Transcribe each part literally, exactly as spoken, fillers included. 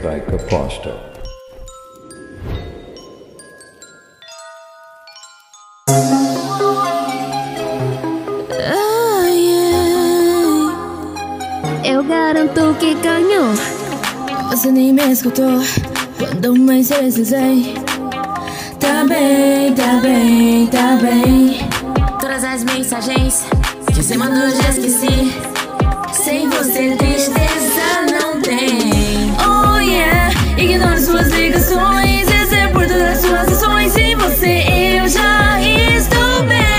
by KAPOSTAR. Oh, yeah. Eu garanto que ganhou. Você nem me escutou quando mais precisei. Tá bem, tá bem, tá bem. Todas as mensagens que você mandou já esqueci. Sem você tristeza não tem. Oh yeah, ignoro suas ligações, esse por todas as suas ações. Sem você eu já estou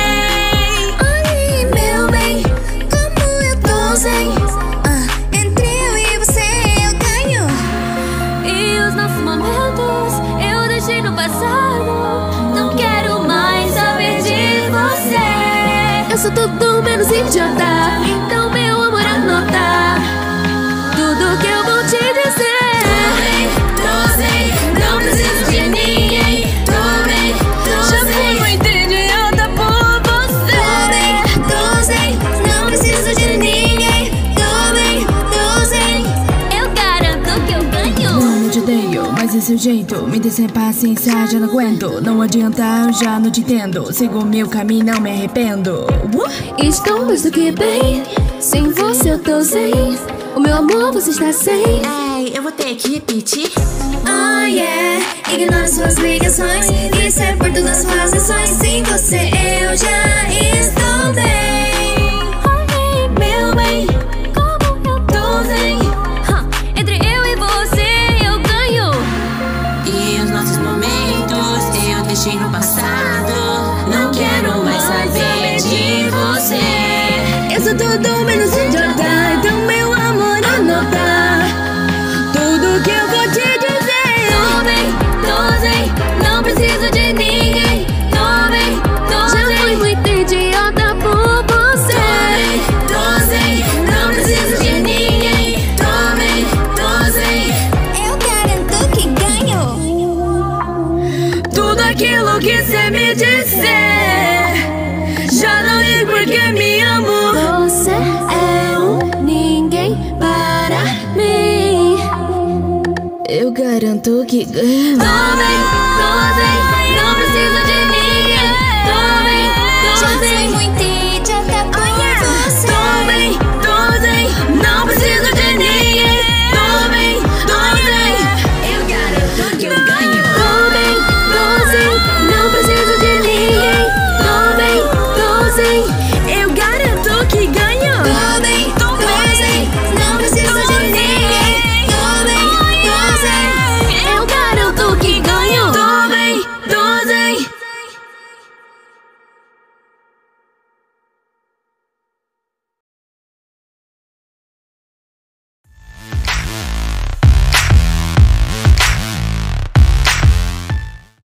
bem. Olhe meu bem, como eu tô sem. ah, Entre eu e você eu ganho. E os nossos momentos eu deixei no passado. Não quero mais saber de você. Eu sou tudo menos idiota, então meu amor anota tudo que eu vou te dizer. Tô bem, tô sem, não preciso de ninguém. Tô bem, tô Já fui sem. muito idiota por você. Tô bem, tô sem, não preciso de ninguém. Tô bem, tô sem. Eu garanto que eu ganho. Não te odeio, mas esse é o jeito. Me dê sem paciência, já não aguento. Não adianta, eu já não te entendo. Sigo o meu caminho, não me arrependo. uh! Estou mais do que bem. Sem você eu tô sem. O meu amor você está sem. Ei, eu vou ter que repetir. Oh yeah, ignora suas ligações, isso é por todas as suas ações. Sem você eu já estou bem. Olhe meu bem, como eu tô sem. Ha, entre eu e você eu ganho. E os nossos momentos eu deixei no passado. Não quero mais saber de você. Eu sou tudo menos idiota, então meu amor anota tudo que eu vou te dizer. Tô bem, tô sem, não preciso de ninguém. Tô bem, tô Já sem. fui muito idiota por você. Tô bem, tô sem, não preciso de ninguém. Tô bem, tô sem. Eu garanto que ganho. Tudo aquilo que cê me disser, já não ligo porque me amo. Você é um ninguém para mim. Eu garanto que ganho. Tô bem, tô sem, não preciso de ninguém. Tô bem, tô Já sem. fui muito